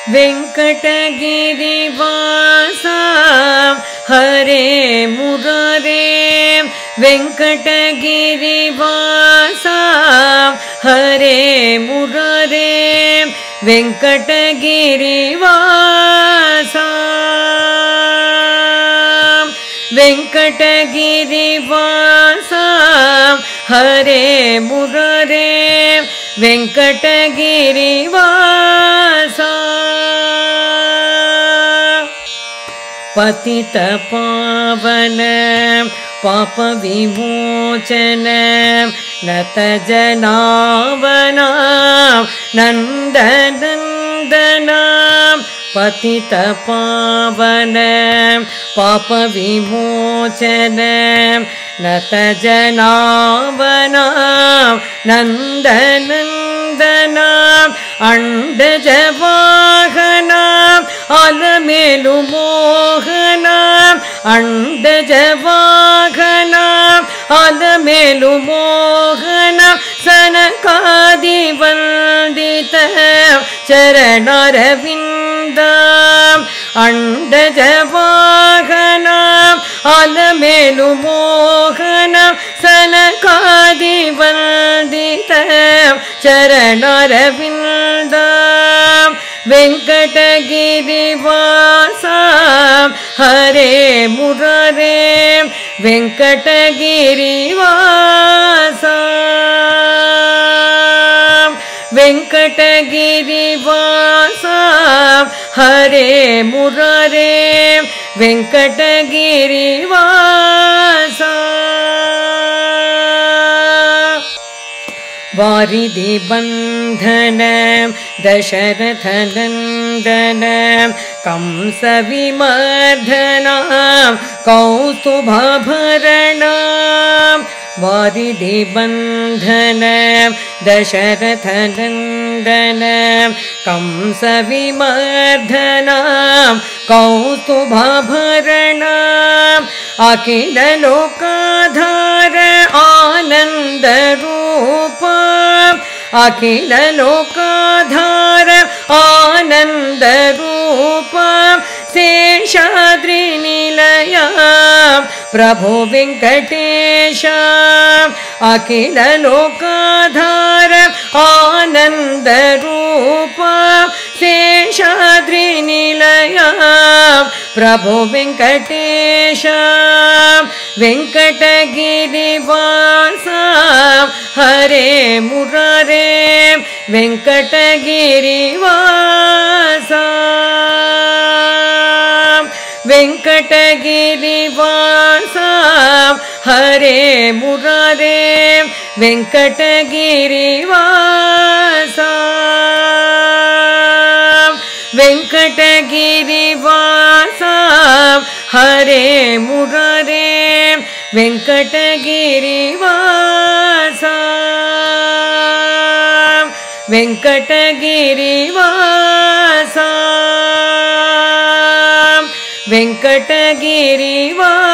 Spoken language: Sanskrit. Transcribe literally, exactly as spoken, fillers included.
वेंकटगिरिवासा हरे मुरारे वेंकटगिरिवासा हरे मुरारे वेंकटगिरिवासा वेंकटगिरिवासा हरे मुरारे वेंकटगिरिवासा पतित पावन पाप विमोचन नत जनावना नंदनंदन पतित पावन पाप विमोचन नत जनावना नंदनंदन अंडज वाहन अलमेलु मोहन अंडज वाहन अलमेलु मोहन सनकादि वंदित चरणरविंद अंडज वाहन अलमेलु मोहन सनकादि वंदित चरणरविंद वेंकटगिरिवासा हरे मुरारे वेंकटगिरिवासा वेंकटगिरिवासा हरे मुरारे वेंकटगिरिवासा वारिधि बंधन दशरथ नंदन कंस विमर्दन कौस्तुभभरण वारिधि बंधन दशरथ नंदन कंस विमर्दन कौस्तुभभरण अखिल लोकाधार आनंद रूप अखिल लोकाधार आनंद रूप शेषाद्रि निलय प्रभु वेंकटेश अखिल लोकाधार आनंद रूप शेषाद्रि निलय प्रभु वेंकटेश वेंकटगिरिवासा हरे मुरारे वेंकटगिरिवासा वेंकटगिरिवासा हरे मुरारे वेंकटगिरिवासा वेंकटगिरिवासा हरे मुरारे वेंकटगिरिवासा वेंकटगिरिवासा वेंकटगिरिवासा